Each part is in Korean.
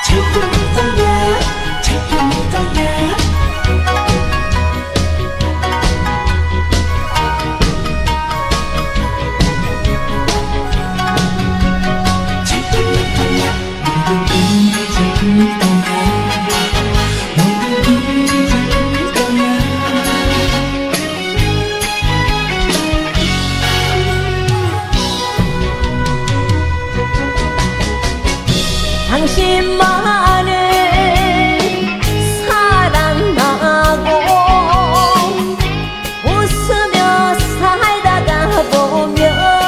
당신만을 사랑하고 웃으며 살다가 보면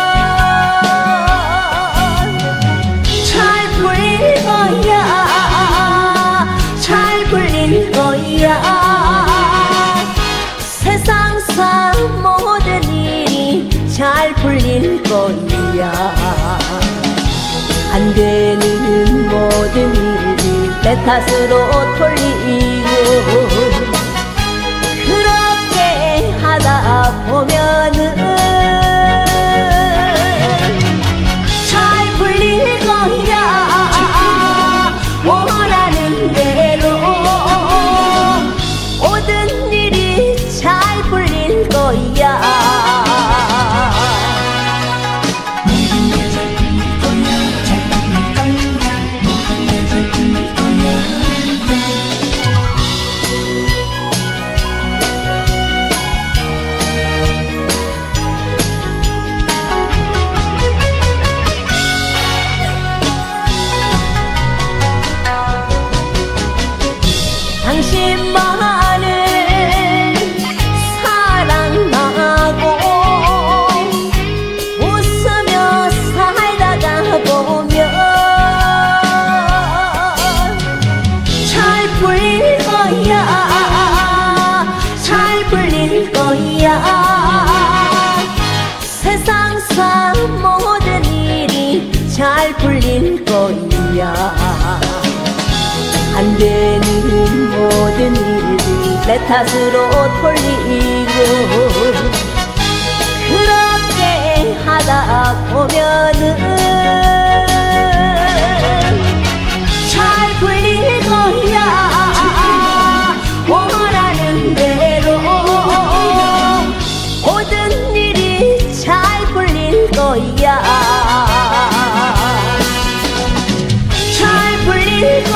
잘 풀릴 거야, 잘 풀릴 거야. 세상사 모든 일이 잘 풀릴 거야. 안 되는 모든 일이 내 탓으로 돌리고 그렇게 하다 보면은 잘 풀릴 거야. 원하는 대로 모든 일이 잘 풀릴 거야. 당신만을 사랑하고 웃으며 살다가 보면 잘 풀릴 거야, 잘 풀릴 거야. 세상사 모든 일이 잘 풀릴 거야. 안 되는 모든 일이 내 탓으로 돌리고 그렇게 하다 보면은 잘 풀릴 거야. 원하는 대로 모든 일이 잘 풀릴 거야. 잘 풀릴